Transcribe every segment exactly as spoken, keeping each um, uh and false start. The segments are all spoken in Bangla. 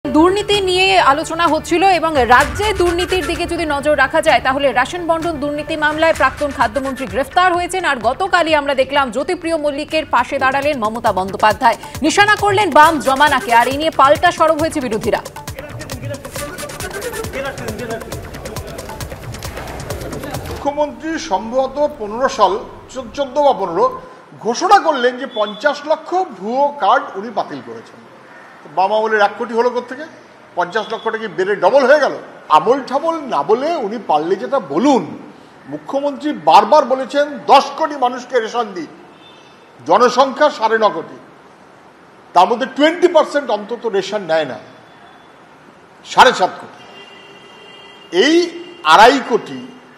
দুর্নীতি নিয়ে আলোচনা হচ্ছিল এবং রাজ্যে দুর্নীতির দিকে যদি নজর রাখা যায় তাহলে রেশন বন্টন দুর্নীতি মামলায় প্রাক্তন খাদ্যমন্ত্রী গ্রেফতার হয়েছেন। আর গতকালই আমরা দেখলাম জ্যোতিপ্রিয় মল্লিকের পাশে দাঁড়ালেন মমতা বন্দ্যোপাধ্যায়, নিশানা করলেন বাম জমানাকে, আর এই নিয়ে পাল্টা সরব হয়েছে বিরোধীরা। মুখ্যমন্ত্রী সম্ভবত পনেরো সাল চোদ্দ বা পনেরো ঘোষণা করলেন যে পঞ্চাশ লক্ষ ভুয়ো কার্ড উনি বাতিল করেছেন। বাম আমলের এক কোটি হলো কোথেকে? পঞ্চাশ লক্ষটা কি বেড়ে ডবল হয়ে গেল? আমল ঠাবল না বলে উনি পারলে যেটা বলুন। মুখ্যমন্ত্রী বারবার বলেছেন দশ কোটি মানুষকে রেশন দিই, জনসংখ্যা সাড়ে ন কোটি, তার মধ্যে টোয়েন্টি পার্সেন্ট অন্তত রেশন নেয় না, সাড়ে সাত কোটি। এই আড়াই কোটি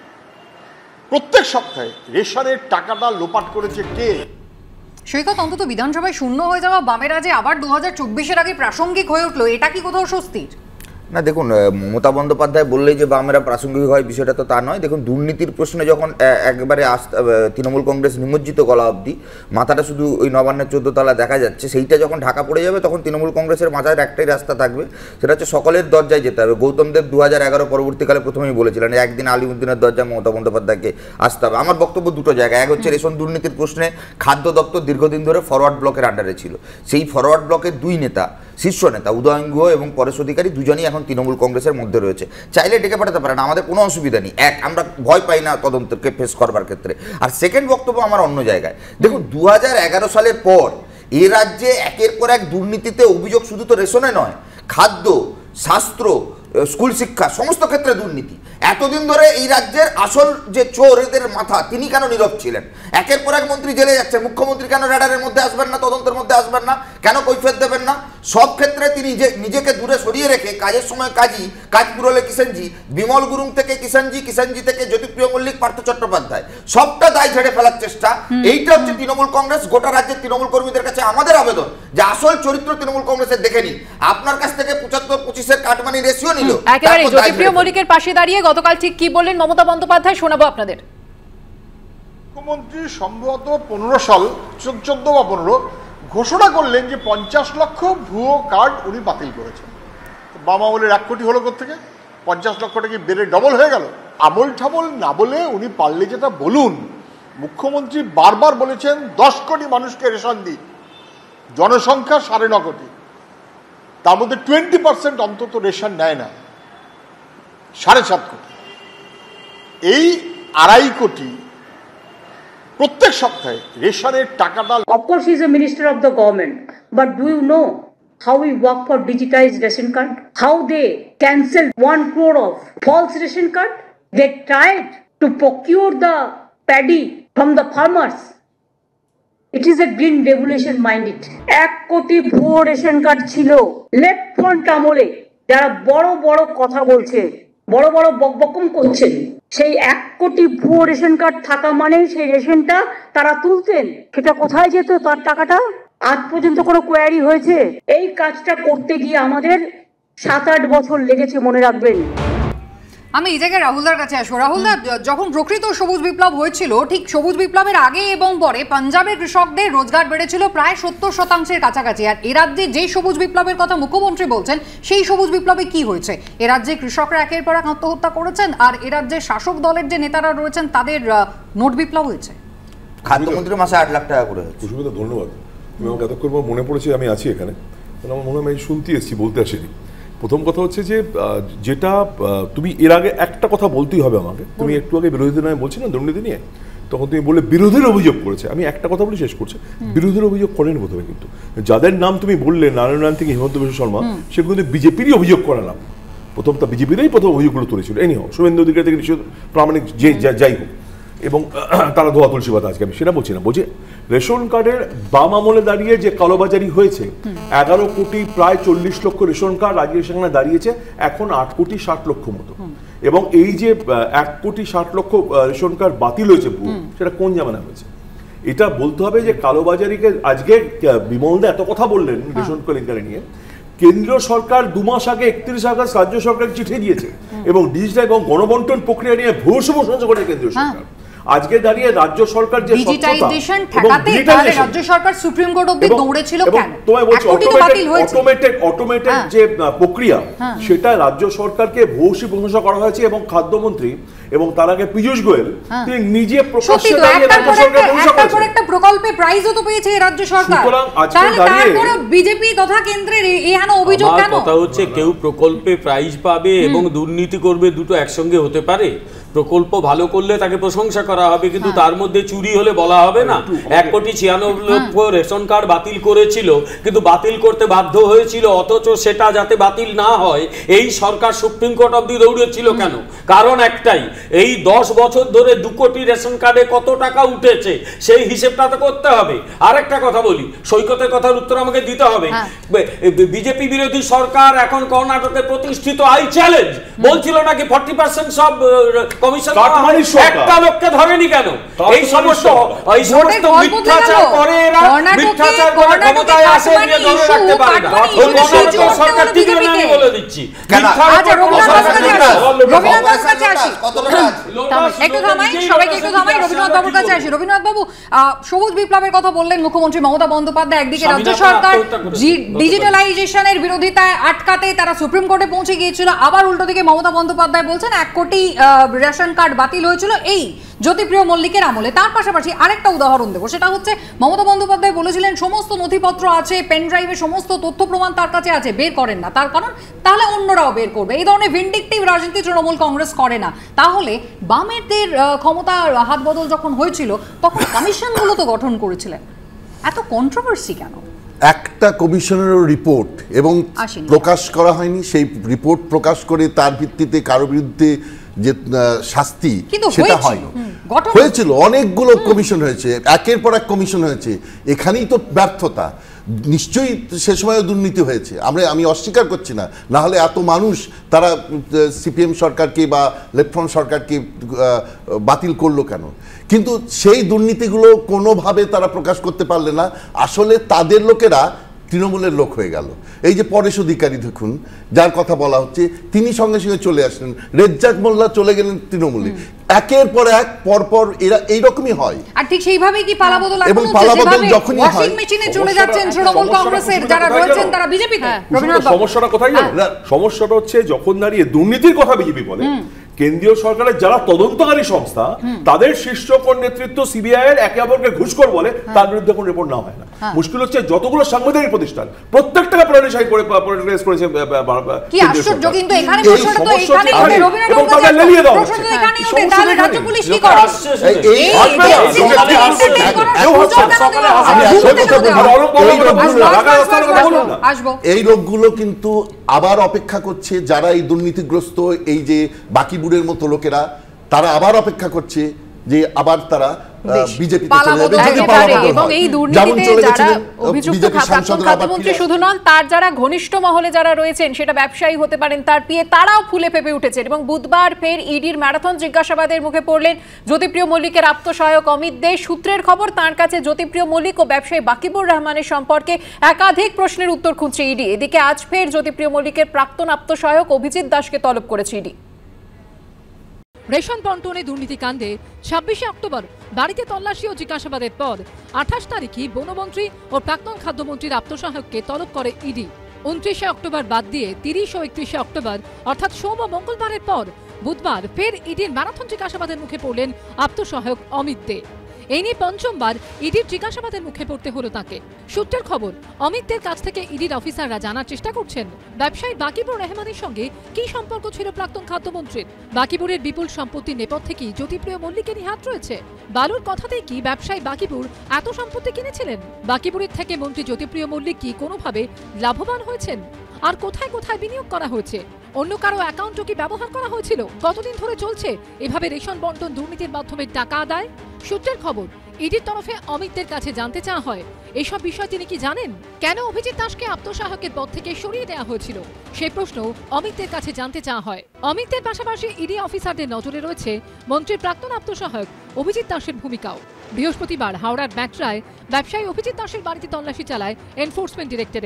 প্রত্যেক সপ্তাহে রেশনের টাকাটা লোপাট করেছে কে? সৈকত, অন্তত বিধানসভায় শূন্য হয়ে যাওয়া বামেরা যে আবার দু হাজার চব্বিশের আগে প্রাসঙ্গিক হয়ে উঠলো, এটা কি কোথাও স্বস্তির? না দেখুন, মমতা বন্দ্যোপাধ্যায় বললেই যে বামেরা প্রাসঙ্গিক হয় বিষয়টা তো তা নয়। দেখুন, দুর্নীতির প্রশ্নে যখন একবারে তৃণমূল কংগ্রেস নিমজ্জিত গলা অবধি মাথাটা শুধু ওই নবান্নের চোদ্দ তলা দেখা যাচ্ছে, সেইটা যখন ঢাকা পড়ে যাবে তখন তৃণমূল কংগ্রেসের মাথায় একটাই রাস্তা থাকবে, সেটা হচ্ছে সকলের দরজায় যেতে হবে। গৌতম দেব দু হাজার এগারো পরবর্তীকালে প্রথমেই বলেছিলেন একদিন আলিমুদ্দিনের দরজায় মমতা বন্দ্যোপাধ্যায়কে আসতে হবে। আমার বক্তব্য দুটো জায়গায়, এক হচ্ছে রেশন দুর্নীতির প্রশ্নে খাদ্য দপ্তর দীর্ঘদিন ধরে ফরওয়ার্ড ব্লকের আন্ডারে ছিল, সেই ফরওয়ার্ড ব্লকের দুই নেতা, শীর্ষ নেতা উদয়ন গুহ এবং পরেশ অধিকারী, দুজনই এখন তৃণমূল কংগ্রেসের মধ্যে রয়েছে, চাইলে ডেকে পাঠাতে পারেন, আমাদের কোনো অসুবিধা নেই। এক, আমরা ভয় পাই না তদন্তকে ফেস করবার ক্ষেত্রে। আর সেকেন্ড বক্তব্য আমার অন্য জায়গায়। দেখুন, দু হাজার এগারো সালের পর এ রাজ্যে একের পর এক দুর্নীতিতে অভিযোগ শুধু তো রেশনে নয়, খাদ্য, স্বাস্থ্য, স্কুল শিক্ষা, সমস্ত ক্ষেত্রে দুর্নীতি। এতদিন ধরে এই রাজ্যের আসল যে চোর, এদের মাথা, তিনি কেন নীরব ছিলেন? একের পর এক মন্ত্রী জেলে যাচ্ছে, মুখ্যমন্ত্রী কেন রাডারের মধ্যে আসবেন না, তদন্তের মধ্যে আসবেন না, কেন কৈফিয়ত দেবেন না? সব ক্ষেত্রে তিনি নিজেকে দূরে সরিয়ে রেখে কাজের সময় কাজী, কাজ পুরোলে কিষাণজি, বিমল গুরুং থেকে কিষাণজি, কিষাণজি থেকে জ্যোতিপ্রিয় মল্লিক, পার্থ চট্টোপাধ্যায়, সবটা দায় ঝেড়ে ফেলার চেষ্টা। এইটা হচ্ছে তৃণমূল কংগ্রেস। গোটা রাজ্যের তৃণমূল কর্মীদের কাছে আমাদের আবেদন যে আসল চরিত্র তৃণমূল কংগ্রেসের দেখে নিন। আপনার কাছ থেকে পঁচাত্তর পঁচিশের কাটমানি রেশিও নিল। একেবারে জ্যোতিপ্রিয় মল্লিকের পাশে দাঁড়িয়ে গতকাল ঠিক কি বললেন মমতা বন্দ্যোপাধ্যায় শোনাবো আপনাদের। মুখ্যমন্ত্রী সম্ভবত পনেরো সাল চোদ্দ বা পনেরো ঘোষণা করলেন যে পঞ্চাশ লক্ষ ভুয়ো কার্ড উনি বাতিল করেছেন। বাম আমলের এক কোটি হলো কোথেকে? পঞ্চাশ লক্ষটা কি বেড়ে ডবল হয়ে গেল? আমল ঠাবল না বলে উনি পারলে যেটা বলুন। মুখ্যমন্ত্রী বারবার বলেছেন দশ কোটি মানুষকে রেশন দিই, জনসংখ্যা সাড়ে ন কোটি, তার মধ্যে টোয়েন্টি পার্সেন্ট অন্তত রেশন নেয় না, সাড়ে সাত কোটি। এই আড়াই কোটি প্রত্যেক সপ্তাহে রেশনের টাকাটা। Of course, he is a minister of the government, but do you know how we work for digitized ration card? How they cancelled one crore of false ration card? They tried to procure the paddy from the farmers. It is a green revolution, mind it. এক কোটি ভুয়ো রেশন কার্ড ছিল লেফট ফ্রন্ট আমলে, যারা বড় বড় কথা বলছে, বড় বড় বকবকম করছেন, সেই এক কোটি ভুয়ো রেশন কার্ড থাকা মানে সেই রেশনটা তারা তুলতেন, সেটা কোথায় যেত তার টাকাটা? আজ পর্যন্ত কোনো কোয়ারি হয়েছে? এই কাজটা করতে গিয়ে আমাদের সাত আট বছর লেগেছে, মনে রাখবেন। আমি এই জায়গায় রাহুলদার কাছে আসবো। রাহুলদা, যখন প্রকৃত সবুজ বিপ্লব হয়েছিল, ঠিক সবুজ বিপ্লবের আগে এবং পরে পাঞ্জাবের কৃষকদের রোজগার বেড়েছিল প্রায় সত্তর শতাংশের কাছাকাছি। আর এ রাজ্যে যেই সবুজ বিপ্লবের কথা মুখ্যমন্ত্রী বলছেন, সেই সবুজ বিপ্লবে কি হয়েছে? এ রাজ্যে কৃষকরা একের পর এক আত্মহত্যা করেছেন, আর এ রাজ্যে শাসক দলের যে নেতারা রয়েছেন তাদের নোট বিপ্লব হয়েছে। খাদ্যমন্ত্রী মাসে আট লাখ টাকা করে হয়েছে। সুস্মিতা, ধন্যবাদ। তুমি আমাকে এতক্ষণ মনে পড়েছে আমি আছি এখানে, আমার মনে হয় আমি শুনতে এসেছি, বলতে আসিনি। প্রথম কথা হচ্ছে যে যেটা তুমি এর আগে একটা কথা বলতেই হবে আমাকে। তুমি একটু আগে বিরোধীদের নয় বলছি না দুর্নীতি নিয়ে, তখন তুমি বললে বিরোধীর অভিযোগ করেছে। আমি একটা কথা বলে শেষ করছি, বিরোধীর অভিযোগ করেন প্রথমে, কিন্তু যাদের নাম তুমি বললে নারায়ণ থেকে হিমন্ত বিশ্ব শর্মা, সেগুলো কিন্তু বিজেপিরই অভিযোগ করা নাম। প্রথম তা বিজেপিরই প্রথম অভিযোগগুলো তুলেছিল। এনি হোক, শুভেন্দু অধিকারী থেকে নিশ্চয় প্রামাণিক যে যাই হোক, এবং তারা ধোয়া তুলসী পাতা, আজকে আমি সেটা বলছি না। বলছি রেশন কার্ডের বাম আমলে দাঁড়িয়ে যে কালোবাজারি হয়েছে, এগারো কোটি প্রায় চল্লিশ লক্ষ রেশন কার্ড আজকে সেখানে দাঁড়িয়েছে এখন আট কোটি ষাট লক্ষ মতো। এবং এই যে এক কোটি ষাট লক্ষ রেশন কার্ড বাতিল হয়েছে, সেটা কোন জামানা হয়েছে? এটা বলতে হবে যে কালোবাজারিকে আজকে বিমলদা এত কথা বললেন রেশন কেলেঙ্কারি নিয়ে, কেন্দ্রীয় সরকার দু মাস আগে একত্রিশ আগস্ট রাজ্য সরকার চিঠি দিয়েছে এবং ডিজিটাল এবং গণবন্টন প্রক্রিয়া নিয়ে ভূয়সী প্রশংসা করেছে কেন্দ্রীয় সরকার। আজকে দাঁড়িয়ে রাজ্য সরকার যে ডিজিটাইজেশন ঠেকাতে তাহলে রাজ্য সরকার সুপ্রিম কোর্ট অবধি দৌড়েছিল কেন? তোমায় বলছি অটোমেটেড অটোমেটেড যে প্রক্রিয়া সেটা রাজ্য সরকারকে ভূয়সী প্রশংসা করা হয়েছে এবং খাদ্যমন্ত্রী এবং তার আগে পীযূষ গোয়েল তিনি নিজে প্রকাশ্যে দাঁড়িয়ে রাজ্য সরকার প্রশংসা করেছেন। একটা প্রকল্পে প্রাইজও তো পেয়েছে রাজ্য সরকার, তাহলে তারপরে বিজেপি তথা কেন্দ্রের এহেন অভিযোগ কেন? কথা হচ্ছে কেউ প্রকল্পে প্রাইজ পাবে এবং দুর্নীতি করবে, দুটো একসঙ্গে হতে পারে? প্রকল্প ভালো করলে তাকে প্রশংসা করা হবে, কিন্তু তার মধ্যে চুরি হলে বলা হবে না? এক কোটি ছিয়ানব্বই লক্ষ রেশন কার্ড বাতিল করেছিল, কিন্তু বাতিল করতে বাধ্য হয়েছিল, অথচ সেটা যাতে বাতিল না হয় এই সরকার সুপ্রিম কোর্ট অব্দি দৌড়েছিল কেন? কারণ একটাই, এই দশ বছর ধরে দু কোটি রেশন কার্ডে কত টাকা উঠেছে সেই হিসেবটা তো করতে হবে। আর একটা কথা বলি, সৈকতের কথার উত্তর আমাকে দিতে হবে। বিজেপি বিরোধী সরকার এখন কর্ণাটকে প্রতিষ্ঠিত আই চ্যালেঞ্জ বলছিল নাকি ফর্টি পার্সেন্ট সব কমিশন একটা লোককে ধরেনি কেন? এই সমস্ত এই সমস্ত মিথ্যাচার করে এরা, মিথ্যাচার করে ক্ষমতায় আসে, নিয়ে ধরে রাখতে পারে না। কর্ণাটক সরকার টিকে না, আমি বলে দিচ্ছি। একটু থামাই, সবাইকে একটু থামাই, রবীন্দ্রনাথ বাবুর কাছে আসি। রবীন্দ্রনাথ বাবু, সবুজ বিপ্লবের কথা বললেন মুখ্যমন্ত্রী মমতা বন্দ্যোপাধ্যায়, একদিকে রাজ্য সরকার ডিজিটালাইজেশনের বিরোধিতায় আটকাতে তারা সুপ্রিম কোর্টে পৌঁছে গিয়েছিল, আবার উল্টো দিকে মমতা বন্দ্যোপাধ্যায় বলছেন এক কোটি রেশন কার্ড বাতিল হয়েছিল এই জ্যোতিপ্রিয় মল্লিকের আমলে। তার পাশাপাশি আরেকটা উদাহরণ দেবো, সেটা হচ্ছে মমতা বন্দ্যোপাধ্যায় বলেছিলেন সমস্ত নথিপত্র আছে, পেন ড্রাইভে সমস্ত তথ্য প্রমাণ তার কাছে আছে, বের করেন না, তার কারণ তাহলে অন্যরাও বের করবে। এই ধরনের ভিন্ডিকটিভ রাজনীতি তৃণমূল কংগ্রেস করে না। তাহলে বামেদের ক্ষমতার হাত বদল যখন হয়েছিল তখন কমিশনগুলো তো গঠন করেছিলেন, এত কন্ট্রোভার্সি কেন? একটা কমিশনের রিপোর্ট এবং প্রকাশ করা হয়নি, সেই রিপোর্ট প্রকাশ করে তার ভিত্তিতে কারো বিরুদ্ধে যে শাস্তি সেটা হয়নি। হয়েছিল অনেকগুলো কমিশন হয়েছে, একের পর এক কমিশন হয়েছে, এখানেই তো ব্যর্থতা। নিশ্চয়ই সে সময় দুর্নীতি হয়েছে, আমরা আমি অস্বীকার করছি না, না হলে এত মানুষ তারা সিপিএম সরকারকে বা লেফট ফ্রন্ট সরকারকে বাতিল করলো কেন? কিন্তু সেই দুর্নীতিগুলো কোনোভাবে তারা প্রকাশ করতে পারলে না। আসলে তাদের লোকেরা তৃণমূলের লোক হয়ে গেল। এই যে পরেশ অধিকারী দেখুন, যার কথা বলা হচ্ছে, তিনি সঙ্গে সঙ্গে চলে আসলেন, রেজ্জাক মোল্লা চলে গেলেন তৃণমূলে। একের পর এক পরপর এরা এইরকমই হয়। আর ঠিক সেইভাবেই কি পালাবদল এবং পালাবদল যখনই হয় ওয়াশিং মেশিনে চলে যাচ্ছেন তৃণমূল কংগ্রেসের যারা রয়েছেন তারা বিজেপিতে। সমস্যাটা কোথায় জানেন? সমস্যাটা হচ্ছে যখন দাঁড়িয়ে দুর্নীতির কথা বিজেপি বলে, কেন্দ্রীয় সরকারের যারা তদন্তকারী সংস্থা তাদের শীর্ষকর নেতৃত্ব সিবিআই এর একে অপরকে ঘুষখোর বলে, তার বিরুদ্ধে কোনো রিপোর্ট না হয় না। মুশকিল হচ্ছে যতগুলো সাংবিধানিক প্রতিষ্ঠান প্রত্যেকটাকে প্রাণীশাহী করে পলিটিকালাইজ করেছে। কি আশ্চর্য! কিন্তু এখানে প্রশ্নটা তো এখানেই ওঠে, রবীন্দ্রনাথ বাবুর লেলিয়ে দাও, প্রশ্নটা এখানেই ওঠে, তাহলে রাজ্য পুলিশ কি করে? এই এই লোকগুলো কিন্তু আবার অপেক্ষা করছে, যারা এই দুর্নীতিগ্রস্ত এই যে বাকিবুড়ের মতো লোকেরা, তারা আবার অপেক্ষা করছে যে আবার তারা বিজেপিতে চলে যাবে। এবং এই দুর্নীতিতে যারা অভিযুক্ত খাদ্যমন্ত্রী শুধু নন, তার যারা ঘনিষ্ঠ মহলে যারা রয়েছেন, সেটা ব্যবসায়ী হতে পারেন, তার পিয়ে, তারাও ফুলে ফেপে উঠেছেন। এবং বুধবার ফের ইডির ম্যারাথন জিজ্ঞাসাবাদের মুখে পড়লেন জ্যোতিপ্রিয় মল্লিকের আপ্তসহায়ক অমিত দে। সূত্রের খবর, তাঁর কাছে জ্যোতিপ্রিয় মল্লিক ও ব্যবসায়ী বাকিবুর রহমানের সম্পর্কে একাধিক প্রশ্নের উত্তর খুঁজছে ইডি। এদিকে আজ ফের জ্যোতিপ্রিয় মল্লিকের প্রাক্তন আপ্তসহায়ক অভিজিৎ দাসকে তলব করেছে ইডি। রেশন বন্টনে দুর্নীতিকাণ্ডে ছাব্বিশে অক্টোবর বাড়িতে তল্লাশি ও জিজ্ঞাসাবাদের পর আঠাশ তারিখে বনমন্ত্রী ও প্রাক্তন খাদ্যমন্ত্রীর আপ্তসহায়ককে তলব করে ইডি। উনত্রিশে অক্টোবর বাদ দিয়ে তিরিশ ও একত্রিশে অক্টোবর অর্থাৎ সোম ও মঙ্গলবারের পর বুধবার ফের ইডির ম্যারাথন জিজ্ঞাসাবাদের মুখে পড়লেন আপ্তসহায়ক অমিত দে। এই নিয়ে পঞ্চমবার ইডির জিজ্ঞাসাবাদের মুখে পড়তে হলো তাকে। সূত্রের খবর, অমিতদের কাছ থেকে ইডির অফিসাররা জানার চেষ্টা করছেন ব্যবসায়ী বাকিবুর রহমানের সঙ্গে কি সম্পর্ক ছিল প্রাক্তন খাদ্যমন্ত্রীর। বাকিবুরের বিপুল সম্পত্তির নেপথ্যে কি জ্যোতিপ্রিয় মল্লিকেরই হাত রয়েছে? বালুর কথাতেই কি ব্যবসায়ী বাকিবুর এত সম্পত্তি কিনেছিলেন? বাকিবুরের থেকে মন্ত্রী জ্যোতিপ্রিয় মল্লিক কি কোনোভাবে লাভবান হয়েছেন? আর কোথায় কোথায় বিনিয়োগ করা হয়েছে? অন্য কারো অ্যাকাউন্টও কি ব্যবহার করা হয়েছিল? কতদিন ধরে চলছে এভাবে রেশন বন্টন দুর্নীতির মাধ্যমে টাকা আদায়? সূত্রের খবর, ইডির তরফে অমিতদের কাছে জানতে চাওয়া হয় এসব বিষয় তিনি কি জানেন? কেন অভিজিৎ দাসকে আপ্তসহায়কের পদ থেকে সরিয়ে দেওয়া হয়েছিল সেই প্রশ্ন অমিতদের কাছে জানতে চাওয়া হয়। অমিতদের পাশাপাশি ইডি অফিসারদের নজরে রয়েছে মন্ত্রীর প্রাক্তন আপ্তসহায়ক অভিজিৎ দাসের ভূমিকাও। বৃহস্পতিবার হাওড়ার ব্যাকট্রায় ব্যবসায়ী অভিজিৎ দাসের বাড়িতে তল্লাশি চালায় এনফোর্সমেন্ট ডিরেক্টরেট।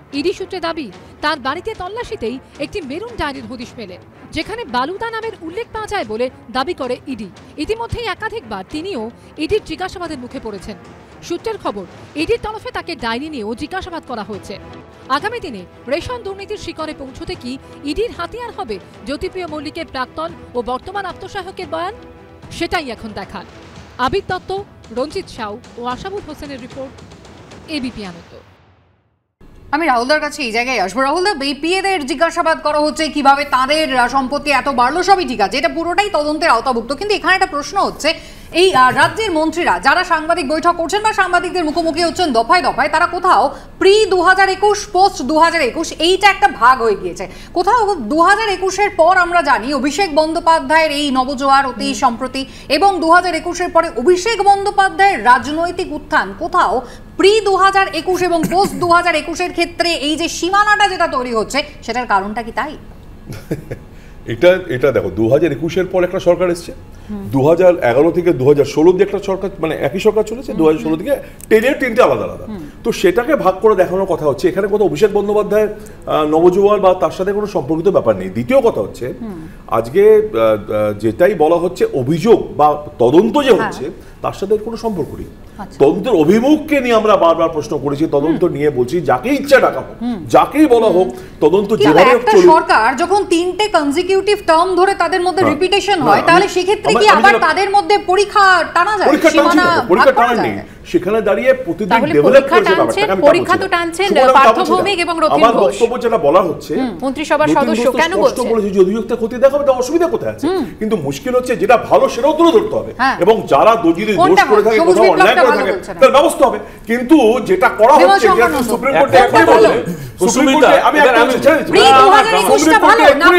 ইডি সূত্রে দাবি, তার বাড়িতে তল্লাশিতেই একটি মেরুন ডায়েরির হদিশ মেলে, যেখানে বালুদা নামের উল্লেখ পাওয়া যায় বলে দাবি করে ইডি। ইতিমধ্যেই একাধিকবার তিনিও ইডির জিজ্ঞাসাবাদের মুখে পড়েছেন। সূত্রের খবর, ইডির তরফে তাকে ডায়েরি নিয়েও জিজ্ঞাসাবাদ করা হয়েছে। আগামী দিনে রেশন দুর্নীতির শিকড়ে পৌঁছতে কি ইডির হাতিয়ার হবে জ্যোতিপ্রিয় মল্লিকের প্রাক্তন ও বর্তমান আত্মসহায়কের বয়ান? সেটাই এখন দেখার। আবির দত্ত, রঞ্জিত সাউ ও আশাবুল হোসেনের রিপোর্ট, এবিপি আনন্দ। আমি রাহুলদার কাছে এই জায়গায় আসবো। রাহুলদা, বিপিএদের জিজ্ঞাসাবাদ করা হচ্ছে কিভাবে তাদের সম্পত্তি এত বাড়লো, সবই ঠিক আছে, এটা পুরোটাই তদন্তের আওতাভুক্ত। কিন্তু এখানে একটা প্রশ্ন হচ্ছে, এই রাজ্যের মন্ত্রীরা যারা সাংবাদিক বৈঠক করছেন বা সাংবাদিকদের মুখোমুখি হচ্ছেন দফায় দফায়, তারা কোথাও প্রি দু হাজার একুশ পোস্ট দু হাজার একুশ এইটা একটা ভাগ হয়ে গিয়েছে। কোথাও দু হাজার একুশের পর আমরা জানি অভিষেক বন্দ্যোপাধ্যায়ের এই নবজোয়ার অতি সম্প্রতি, এবং দু হাজার একুশের পরে অভিষেক বন্দ্যোপাধ্যায়ের রাজনৈতিক উত্থান, কোথাও প্রি দু হাজার একুশ এবং পোস্ট দু হাজার একুশের ক্ষেত্রে এই যে সীমানাটা যেটা তৈরি হচ্ছে, সেটার কারণটা কি তাই? এটা এটা দেখো, দু হাজার একুশের পর একটা সরকার এসছে, দু হাজার এগারো থেকে দু হাজার ষোলো দিয়ে একটা সরকার, মানে একই সরকার চলেছে, দু হাজার ষোলো থেকে টেনের তিনটে আলাদা আলাদা। তো সেটাকে ভাগ করে দেখানোর কথা হচ্ছে। এখানে কোথাও অভিষেক বন্দ্যোপাধ্যায়ের নবজোয়ার বা তার সাথে কোনো সম্পর্কিত ব্যাপার নেই। দ্বিতীয় কথা হচ্ছে, আজকে যেটাই বলা হচ্ছে অভিযোগ বা তদন্ত যে হচ্ছে, তার সাথে কোনো সম্পর্ক নেই। তদন্তের অভিমুখকে নিয়ে আমরা বারবার প্রশ্ন করেছি, তদন্ত নিয়ে বলছি যাকে ইচ্ছা ডাকা হোক, যাকেই বলা হোক, তদন্ত যেভাবে চলুক। সরকার যখন তিনটে কনজিকিউটিভ টার্ম ধরে তাদের মধ্যে রিপিটেশন হয়, তাহলে সেক্ষেত্রে কি আবার তাদের মধ্যে পরীক্ষা টানা যায়? পরীক্ষা টানা নেই, সেখানে দাঁড়িয়ে প্রতিদিন ডেভেলপ করেছে ব্যাপারটা। পরীক্ষা তো টানছেন পার্থভৌমিক এবং রথীন ঘোষ। আমার বক্তব্য যেটা বলা হচ্ছে, মন্ত্রিসভার সদস্য কেন বলছেন, বলেছে যে অধিযুক্ত ক্ষতি দেখাবে, এটা অসুবিধা কোথায় আছে? কিন্তু মুশকিল হচ্ছে যেটা ভালো সেটাও তুলে ধরতে হবে, এবং যারা যদি দোষ করে থাকে, কোথাও অন্যায় করে থাকে, তার ব্যবস্থা হবে। কিন্তু যেটা করা হচ্ছে, যেটা সুপ্রিম কোর্টে একই বলে, সুপ্রিম কোর্টে আমি একটা ছেড়ে দিচ্ছি, সুপ্রিম কোর্টে একই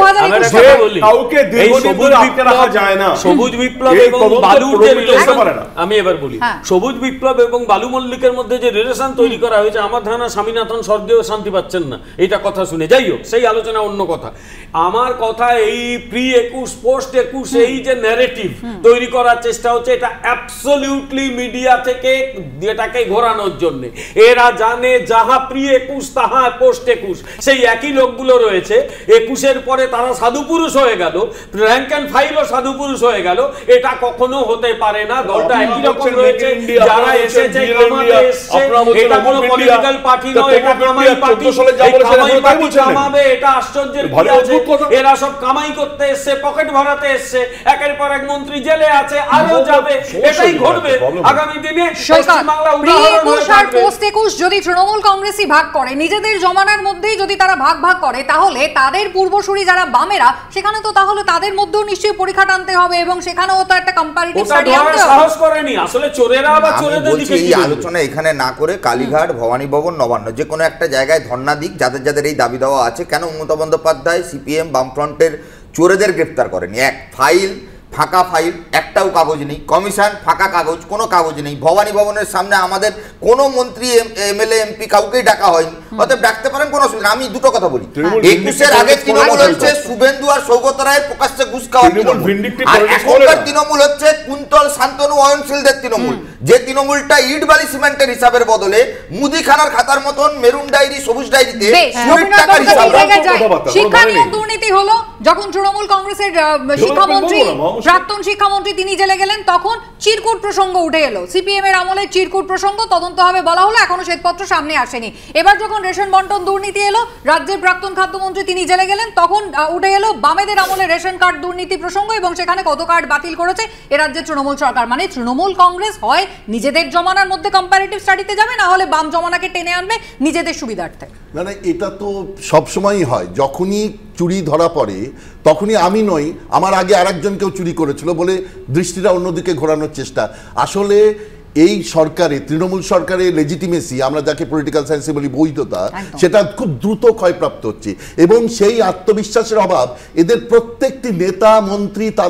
বলে কাউকে দীর্ঘদিন ধরে আটকে রাখা যায় না। সবুজ বিপ্লব এবং বালুর যে রিলেশন, আমি এবার বলি, সবুজ বিপ্লব এবং বালু মল্লিকের মধ্যে যে রিলেশন তৈরি করা হয়েছে, আমার ধারণা স্বামীনাথন স্বর্গেও শান্তি পাচ্ছেন না এটা কথা শুনে। যাই হোক, সেই আলোচনা অন্য কথা। আমার কথা, এই প্রি একুশ পোস্ট একুশ এই যে ন্যারেটিভ তৈরি করার চেষ্টা হচ্ছে, এটা অ্যাবসলিউটলি মিডিয়া থেকে এটাকে ঘোরানোর জন্য। এরা জানে যাহা প্রি একুশ তাহা পোস্ট একুশ, সেই একই লোকগুলো রয়েছে। একুশের পরে তারা সাধু পুরুষ হয়ে গেল, র্যাঙ্ক অ্যান্ড ফাইলও সাধু পুরুষ হয়ে গেল। এটা কখনো হতে পারে না। দলটা একই রকম রয়েছে, যারা এসেছে কামাতে এসেছে, এটা কোনো পলিটিক্যাল পার্টি নয়, এটা কামাই পার্টি। এই কামাই পার্টি কামাবে, এটা আশ্চর্যের কি আছে? এরা সব কামাই করতে এসেছে, পকেট ভরাতে এসেছে। একের পর এক মন্ত্রী জেলে আছে, আরো যাবে, এটাই ঘটবে আগামী দিনে। পশ্চিমবাংলা উদাহরণ হয়ে থাকবে। পোস্ট একুশ যদি তৃণমূল কংগ্রেসই ভাগ করে, নিজেদের জমানার মধ্যেই যদি তারা ভাগ ভাগ করে, তাহলে তাদের পূর্বসূরি যারা বামেরা, সেখানে তো তাহলে তাদের মধ্যেও নিশ্চয়ই পরীক্ষা টানতে হবে, এবং সেখানেও তো একটা কম্পারিটিভ স্টাডি আনতে হবে। সাহস করেনি আসলে চোরেরা বা চোরেদের দিকে। এই আলোচনা এখানে না করে কালীঘাট, ভবানী ভবন, নবান্ন যে কোনো একটা জায়গায় ধর্ণা দিক, যাদের যাদের এই দাবি দেওয়া আছে। কেন মমতা বন্দ্যোপাধ্যায় সিপিএম বামফ্রন্টের চোরেদের গ্রেফতার করেনি? এক, ফাইল ফাঁকা ফাইল, একটাও কাগজ নেই। কমিশন ফাঁকা কাগজ, কোনো কাগজ নেই। ভবানী ভবনের সামনে আমাদের কোনো মন্ত্রী, এমএলএ, এমপি কাউকেই ডাকা হয়নি। অতএব ডাকতে পারেন, কোনো অসুবিধা। আমি দুটো কথা বলি, একুশের আগে তৃণমূল হচ্ছে শুভেন্দু আর সৌগত রায়ের প্রকাশ্যে ঘুষ খাওয়ার তৃণমূল, আর এখনকার তৃণমূল হচ্ছে কুন্তল, শান্তনু, অয়নশীলদের তৃণমূল। যে তৃণমূলটা ইট বালি সিমেন্টের হিসাবের বদলে মুদিখানার খাতার মতন মেরুন ডায়েরি, সবুজ ডায়েরিতে টাকার হিসাব। শিক্ষা নিয়ে দুর্নীতি হলো যখন তৃণমূল কংগ্রেসের শিক্ষামন্ত্রী, প্রাক্তন শিক্ষামন্ত্রী তিনি জেলে গেলেন, তখন চিরকুট প্রসঙ্গ উঠে এলো। সিপিএম এর আমলে চিরকুট প্রসঙ্গ তদন্ত হবে বলা হলো, এখনো শ্বেতপত্র সামনে আসেনি। এবার যখন রেশন বন্টন দুর্নীতি এলো, রাজ্যের প্রাক্তন খাদ্যমন্ত্রী তিনি জেলে গেলেন, তখন উঠে এলো বামেদের আমলে রেশন কার্ড দুর্নীতি প্রসঙ্গ, এবং সেখানে কত কার্ড বাতিল করেছে এ রাজ্যের তৃণমূল সরকার। মানে তৃণমূল কংগ্রেস হয় নিজেদের জমানার মধ্যে কম্পারেটিভ স্টাডিতে যাবে, না হলে বাম জমানাকে টেনে আনবে নিজেদের সুবিধার্থে। না না, এটা তো সবসময়ই হয়। যখনই চুরি ধরা পড়ে, তখনই আমি নই, আমার আগে আরেকজনকেও চুরি করেছিল বলে দৃষ্টিটা অন্যদিকে ঘোরানোর চেষ্টা। আসলে এই সরকারে, তৃণমূল সরকারের লেজিটিমেসি, আমরা যাকে পলিটিক্যাল সায়েন্সে বলি বৈধতা, সেটা খুব দ্রুত ক্ষয়প্রাপ্ত হচ্ছে, এবং সেই আত্মবিশ্বাসের অভাব এদের প্রত্যেকটি নেতা মন্ত্রী তাদের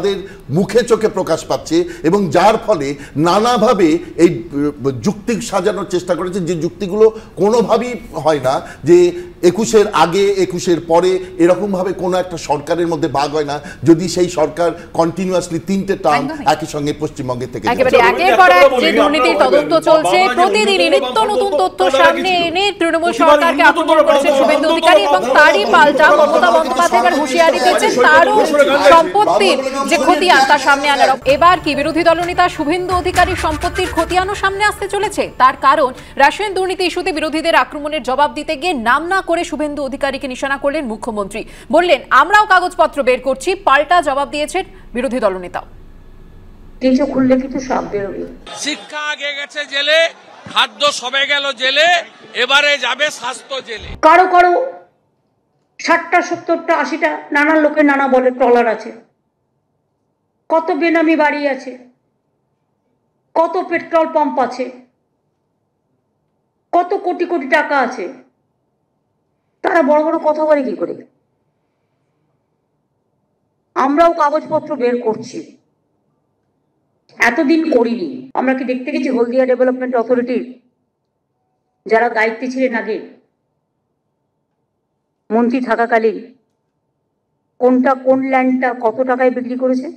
মুখে চোখে প্রকাশ পাচ্ছে এবং যার ফলে নানাভাবে এই যুক্তি সাজানোর চেষ্টা করেছে, যে যুক্তিগুলো কোনোভাবেই হয় না, যে একুশের আগে একুশের পরে এরকমভাবে কোনো একটা সরকারের মধ্যে ভাগ হয় না যদি সেই সরকার কন্টিনিউয়াসলি তিনটে টার্ম একই সঙ্গে পশ্চিমবঙ্গে থেকে একেবারে একের পর এক যে দুর্নীতির তদন্ত চলছে, প্রতিদিনই নিত্য নতুন তথ্য সামনে এনে তৃণমূল সরকারকে আক্রমণ করেছেন শুভেন্দু অধিকারী এবং তারই পাল্টা মমতা বন্দ্যোপাধ্যায় এবার হুঁশিয়ারি দিচ্ছেন তারও সম্পত্তির যে খতিয়ান তা সামনে আনার। এবার কি বিরোধী দলনেতা শুভেন্দু অধিকারীর সম্পত্তির খতিয়ানও সামনে আসতে চলেছে? তার কারণ রাশিয়ান দুর্নীতি ইস্যুতে বিরোধীদের আক্রমণের জবাব দিতে গিয়ে নাম না করে শুভেন্দু অধিকারীকে নিশানা করলেন মুখ্যমন্ত্রী, বললেন আমরাও কাগজপত্র বের করছি। পাল্টা জবাব দিয়েছেন বিরোধী দলনেতা। কিছু খুললে কিছু সব বেরোবে। শিক্ষা আগে গেছে জেলে, খাদ্য সবে গেল জেলে, এবারে যাবে স্বাস্থ্য জেলে। কারো কারো ষাটটা সত্তরটা আশিটা নানা লোকের নানা বলে ট্রলার আছে, কত বেনামি বাড়ি আছে, কত পেট্রোল পাম্প আছে, কত কোটি কোটি টাকা আছে, তারা বড় বড় কথা বলে কি করে? আমরাও কাগজপত্র বের করছি, এতদিন করিনি। আমরা কি দেখতে গেছি হলদিয়া ডেভেলপমেন্ট অথরিটির যারা দায়িত্বে ছিলেন আগে মন্ত্রী থাকাকালীন কোনটা কোন ল্যান্ডটা কত টাকায় বিক্রি করেছে?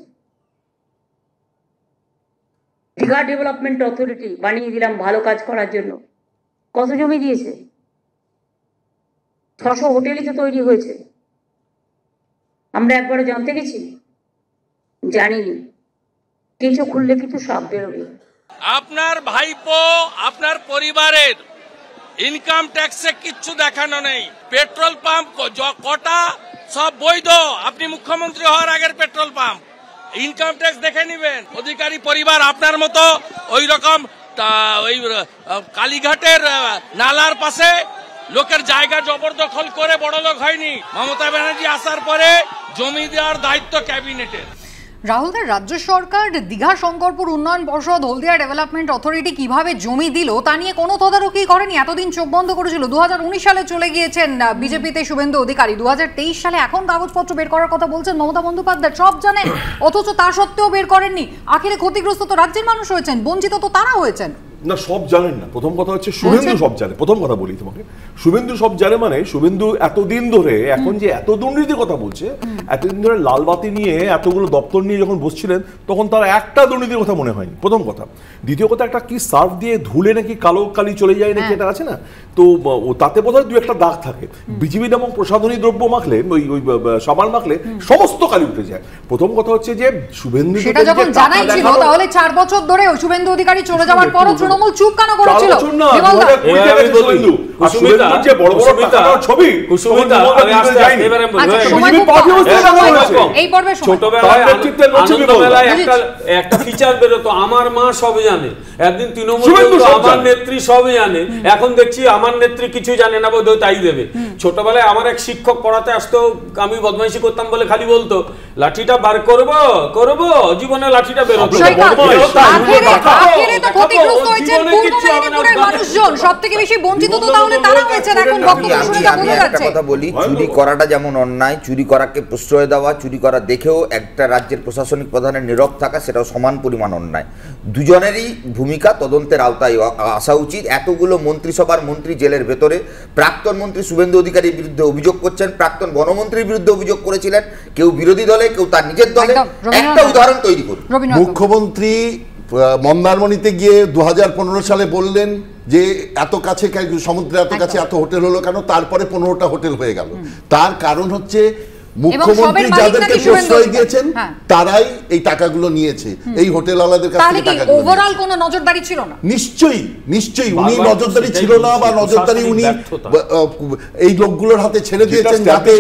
দীঘা ডেভেলপমেন্ট অথরিটি বানিয়ে দিলাম ভালো কাজ করার জন্য, কত জমি দিয়েছে? ছশো হোটেলই তো তৈরি হয়েছে। আমরা একবারে জানতে গেছি? জানিনি। কিছু খুললে কিন্তু সব বেরোবে। আপনার ভাইপো আপনার পরিবারের ইনকাম ট্যাক্সে কিচ্ছু দেখানো নেই। পেট্রোল পাম্প কটা সব বৈধ, আপনি মুখ্যমন্ত্রী হওয়ার আগের পেট্রোল পাম্প, ইনকাম ট্যাক্স দেখে নিবেন। অধিকারী পরিবার আপনার মতো ওই রকম ওই কালীঘাটের নালার পাশে লোকের জায়গা জবরদখল করে বড়লোক হয়নি। মমতা ব্যানার্জি আসার পরে জমি দেওয়ার দায়িত্ব ক্যাবিনেটের। রাহুলদার রাজ্য সরকার দীঘা শঙ্করপুর উন্নয়ন পর্ষদ হলদিয়া ডেভেলপমেন্ট অথরিটি কিভাবে জমি দিল তা নিয়ে কোনো তদারকি করেনি, এতদিন চোখ বন্ধ করেছিল। দু হাজার উনিশ সালে চলে গিয়েছেন বিজেপিতে শুভেন্দু অধিকারী, দু হাজার তেইশ সালে এখন কাগজপত্র বের করার কথা বলছেন মমতা বন্দ্যোপাধ্যায়, সব জানেন অথচ তা সত্ত্বেও বের করেননি। আখেরে ক্ষতিগ্রস্ত তো রাজ্যের মানুষ হয়েছেন, বঞ্চিত তো তারা হয়েছেন। না, সব জানেন না। প্রথম কথা হচ্ছে শুভেন্দু সব জানে। প্রথম কথা বলি তোমাকে, শুভেন্দু সব জানে মানে শুভেন্দু এতদিন ধরে এখন যে এত দুর্নীতির কথা বলছে, এতদিন ধরে লালবাতি নিয়ে এতগুলো দপ্তর নিয়ে যখন বসছিলেন তখন তার একটা দুর্নীতির কথা মনে হয়নি, প্রথম কথা। দ্বিতীয় কথা, একটা কি সার্ফ দিয়ে ধুলে নাকি কালো কালি চলে যায় নাকি এটা আছে না, তো তাতে বোধহয় দু একটা দাগ থাকে। বিজিবি নামক প্রসাধনী দ্রব্য মাখলে, ওই ওই সাবান মাখলে সমস্ত কালি উঠে যায়। প্রথম কথা হচ্ছে যে শুভেন্দু সেটা যখন জানাই ছিল তাহলে চার বছর ধরে শুভেন্দু অধিকারী চলে যাওয়ার পর তৃণমূল চুপ কেন করেছিল? একটা ফিচার বেরোতো আমার মা সব জানে, একদিন তৃণমূল আমার নেত্রী সব জানে, এখন দেখছি আমার নেত্রী কিছু জানে না, বোধ তাই দেবে। ছোটবেলায় আমার এক শিক্ষক পড়াতে আসতো, আমি বদমাইশি করতাম বলে খালি বলতো লাঠিটা বার করবো করবো, জীবনে লাঠিটা বেরোতো। চুরি করাটা যেমন অন্যায়, চুরি করাকে প্রশ্রয় দেওয়া, চুরি করা দেখেও একটা রাজ্যের প্রশাসনিক প্রধানের নীরব থাকা, সেটাও সমান পরিমাণ অন্যায়। দুজনেরই ভূমিকা তদন্তের আওতায় আসা উচিত। এতগুলো মন্ত্রিসভার মন্ত্রী জেলের ভেতরে, প্রাক্তন মন্ত্রী শুভেন্দু অধিকারীর বিরুদ্ধে অভিযোগ করছেন, প্রাক্তন বনমন্ত্রীর বিরুদ্ধে অভিযোগ করেছিলেন, কেউ বিরোধী দলে কেউ তার নিজের দলে। একটা উদাহরণ তৈরি করুন। মুখ্যমন্ত্রী মন্দারমণিতে গিয়ে দু হাজার পনেরো সালে বললেন যে এত কাছে সমুদ্রের এত কাছে এত হোটেল হলো কেন, তারপরে পনেরোটা হোটেল হয়ে গেল। তার কারণ হচ্ছে মুখ্যমন্ত্রী যাদেরকে প্রশ্রয় দিয়েছেন তারাই এই টাকাগুলো নিয়েছে, এই হোটেলওয়ালাদের কাছ থেকে টাকা। ওভারঅল কোনো নজরদারি ছিল না? নিশ্চয়ই নিশ্চয়ই উনি নজরদারি ছিল না, বা নজরদারি উনি এই লোকগুলোর হাতে ছেড়ে দিয়েছেন যাতে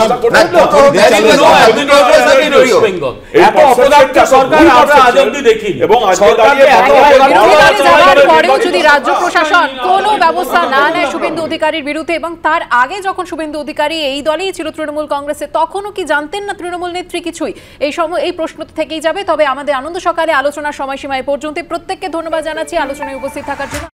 যদি রাজ্য প্রশাসন কোনো ব্যবস্থা না নেয় শুভেন্দু অধিকারীর বিরুদ্ধে, এবং তার আগে যখন শুভেন্দু অধিকারী এই দলেই ছিল তৃণমূল কংগ্রেসে, তখনও কি জানতেন না তৃণমূল নেত্রী কিছুই? এই সময় এই প্রশ্ন থেকেই যাবে। তবে আমাদের আনন্দ সকালে আলোচনার সময়সীমা এ পর্যন্ত। প্রত্যেককে ধন্যবাদ জানাচ্ছি আলোচনায় উপস্থিত থাকার জন্য।